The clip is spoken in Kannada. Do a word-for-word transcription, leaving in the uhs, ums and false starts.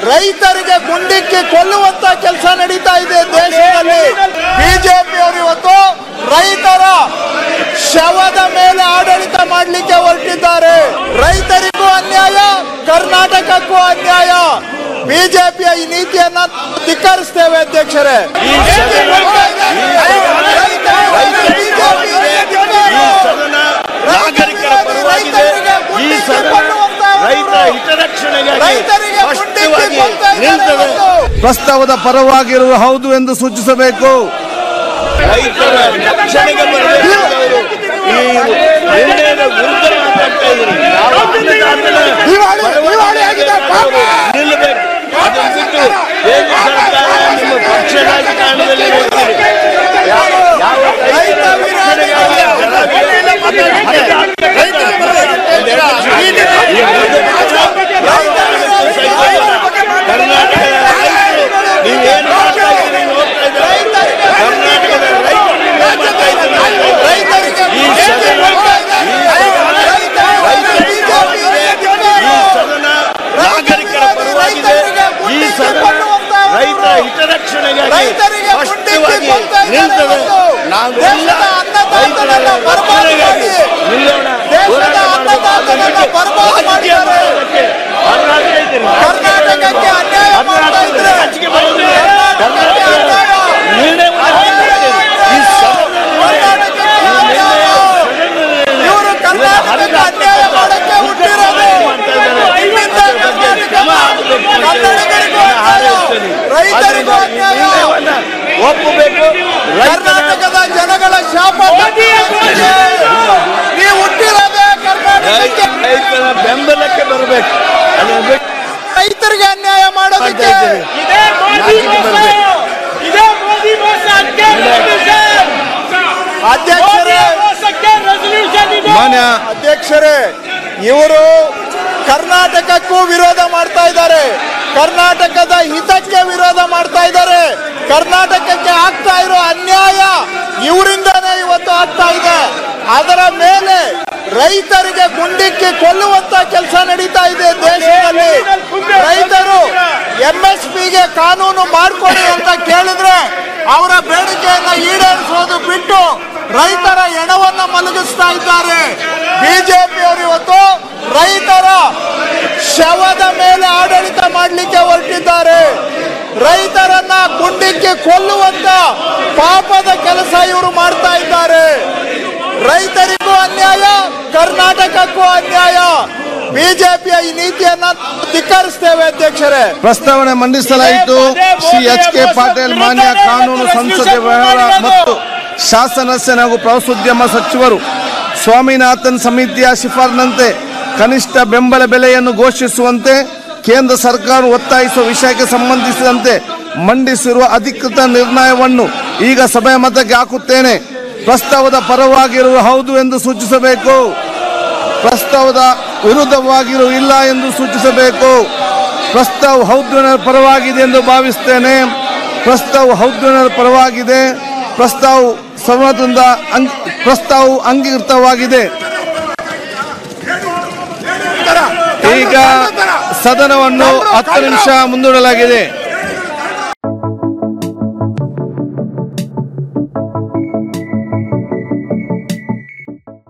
ರೈತರಿಗೆ ಗುಂಡಿಕ್ಕಿ ಕೊಲ್ಲುವಂತ ಕೆಲಸ ನಡೀತಾ ಇದೆ ದೇಶದಲ್ಲಿ. ಬಿಜೆಪಿಯವರು ಇವತ್ತು ರೈತರ ಶವದ ಮೇಲೆ ಆಡಳಿತ ಮಾಡಲಿಕ್ಕೆ ಹೊರಟಿದ್ದಾರೆ. ರೈತರಿಗೂ ಅನ್ಯಾಯ, ಕರ್ನಾಟಕಕ್ಕೂ ಅನ್ಯಾಯ. ಬಿಜೆಪಿಯ ಈ ನೀತಿಯನ್ನ ಧಿಕ್ಕರಿಸ್ತೇವೆ ಅಧ್ಯಕ್ಷರೇ. ನಾಗರಿಕರ ಪರವಾಗಿದೆ. ಈ ಸದನ ರೈತರ ಹಿತರಕ್ಷಣೆಗಾಗಿ ಸ್ಪಷ್ಟವಾಗಿ ನಿಲ್ತದೆ. ಪ್ರಸ್ತಾವದ ಪರವಾಗಿರುವ ಹೌದು ಎಂದು ಸೂಚಿಸಬೇಕು. ರೈತರ ರಕ್ಷಣೆಗೆ ಬರಬೇಕಾದವರು ಈ ನಿರ್ಣಯದ ವಿರುದ್ಧ ಮಾತಾಡ್ತಾ ಇದ್ದಾರೆ. ನಿಲ್ಲಬೇಕು. ಅದನ್ನು ಬಿಟ್ಟು ಕೇಂದ್ರ ಸರ್ಕಾರ ನಿಮ್ಮ ಪಕ್ಷ ರಾಜಕಾರಣದಲ್ಲಿ ಯಾವ ರೈತರ ರಕ್ಷಣೆಗಾಗಿ ಕರ್ನಾಟಕದ ನೀವೇನು ಮಾಡ್ತಾ ಇದ್ದೀರಿ ನೋಡ್ತಾ ಇದ್ದಾರೆ. ಕರ್ನಾಟಕದ ಈ ಸದನ ನಾಗರಿಕರ ಪರವಾಗಿದೆ. ಈ ಸದನ ರೈತರ ಹಿತರಕ್ಷಣೆಗಾಗಿ ಸ್ಪಷ್ಟವಾಗಿ ನಿಲ್ತದೆ. ನಾವೆಲ್ಲ ರೈತರ ರಕ್ಷಣೆಗಾಗಿ ನಿಲ್ಲೋಣ. ಕರ್ನಾಟಕಕ್ಕೆ ಅನ್ಯಾಯ ಮಾಡ್ತಾ ಇದ್ರೆ ಇವರು ಕರ್ನಾಟಕಕ್ಕೆ ಅನ್ಯಾಯ ಮಾಡಕ್ಕೆ ಹುಟ್ಟಿರೋದು. ರೈತರಿಗೂ ಅನ್ಯಾಯ ಒಪ್ಪಬೇಕು. ಕರ್ನಾಟಕದ ಜನಗಳ ಶಾಪ. ನೀವು ಹುಟ್ಟಿರೋದೇ ಕರ್ನಾಟಕಕ್ಕೆ. ರೈತರ ಬೆಂಬಲಕ್ಕೆ ಬರಬೇಕು. ರೈತರಿಗೆ ಅನ್ಯಾಯ ಮಾಡೋದಕ್ಕೆ ಅಧ್ಯಕ್ಷರೇ ಮಾನ್ಯ ಅಧ್ಯಕ್ಷರೇ ಇವರು ಕರ್ನಾಟಕಕ್ಕೂ ವಿರೋಧ ಮಾಡ್ತಾ ಇದ್ದಾರೆ. ಕರ್ನಾಟಕದ ಹಿತಕ್ಕೆ ವಿರೋಧ ಮಾಡ್ತಾ ಇದ್ದಾರೆ. ಕರ್ನಾಟಕಕ್ಕೆ ಆಗ್ತಾ ಇರೋ ಅನ್ಯಾಯ ಇವರಿಂದಾನೇ ಇವತ್ತು ಆಗ್ತಾ ಇದೆ. ಅದರ ಮೇಲೆ ರೈತರಿಗೆ ಗುಂಡಿಕ್ಕಿ ಕೊಲ್ಲುವಂತ ಕೆಲಸ ನಡೀತಾ ಇದೆ ದೇಶದಲ್ಲಿ. ರೈತರು ಎಂ ಎಸ್ ಪಿಗೆ ಕಾನೂನು ಮಾಡಿಕೊಡಿ ಅಂತ ಕೇಳಿದ್ರೆ ಅವರ ಬೇಡಿಕೆಯನ್ನ ಈಡೇರಿಸೋದು ಬಿಟ್ಟು ರೈತರ ಎಣವನ್ನ ಮಲಗಿಸ್ತಾ ಇದ್ದಾರೆ. ಬಿಜೆಪಿಯವರು ಇವತ್ತು ರೈತರ ಶವದ ಮೇಲೆ ಆಡಳಿತ ಮಾಡಲಿಕ್ಕೆ ಹೊರಟಿದ್ದಾರೆ. ರೈತರನ್ನ ಗುಂಡಿಕ್ಕಿ ಕೊಲ್ಲುವಂತ ಪಾಪದ ಕೆಲಸ ಇವರು ಮಾಡ್ತಾ ಇದ್ದಾರೆ. ರೈತರಿಗೂ ಅನ್ಯಾಯ, ಕರ್ನಾಟಕಕ್ಕೂ ಅನ್ಯಾಯ. ಬಿಜೆಪಿಯ ಈ ನೀತಿಯನ್ನ ಧಿಕ್ಕರಿಸ್ತೇವೆ ಅಧ್ಯಕ್ಷರೇ. ಪ್ರಸ್ತಾವನೆ ಮಂಡಿಸಲಾಯಿತು. ಶ್ರೀ ಎಚ್ ಕೆ ಪಾಟೀಲ್ ಮಾನ್ಯ ಕಾನೂನು ಸಂಸದೀಯ ವ್ಯವಹಾರ ಮತ್ತು ಶಾಸನ ಹಾಗೂ ಪ್ರವಾಸೋದ್ಯಮ ಸಚಿವರು ಸ್ವಾಮಿನಾಥನ್ ಸಮಿತಿಯ ಶಿಫಾರಸಿನಂತೆ ಕನಿಷ್ಠ ಬೆಂಬಲ ಬೆಲೆಯನ್ನು ಘೋಷಿಸುವಂತೆ ಕೇಂದ್ರ ಸರ್ಕಾರ ಒತ್ತಾಯಿಸುವ ವಿಷಯಕ್ಕೆ ಸಂಬಂಧಿಸಿದಂತೆ ಮಂಡಿಸಿರುವ ಅಧಿಕೃತ ನಿರ್ಣಯವನ್ನು ಈಗ ಸಭೆಯ ಮತಕ್ಕೆ ಹಾಕುತ್ತೇನೆ. ಪ್ರಸ್ತಾವದ ಪರವಾಗಿರುವ ಹೌದು ಎಂದು ಸೂಚಿಸಬೇಕು. ಪ್ರಸ್ತಾವದ ವಿರುದ್ಧವಾಗಿರುವ ಇಲ್ಲ ಎಂದು ಸೂಚಿಸಬೇಕು. ಪ್ರಸ್ತಾವ ಹೌದು ಪರವಾಗಿದೆ ಎಂದು ಭಾವಿಸುತ್ತೇನೆ. ಪ್ರಸ್ತಾವ ಹೌದು ಪರವಾಗಿದೆ. ಪ್ರಸ್ತಾವ ಸರ್ವದಿಂದ ಪ್ರಸ್ತಾವ ಅಂಗೀಕೃತವಾಗಿದೆ. ಈಗ ಸದನವನ್ನು ಹತ್ತು ನಿಮಿಷ ಮುಂದೂಡಲಾಗಿದೆ.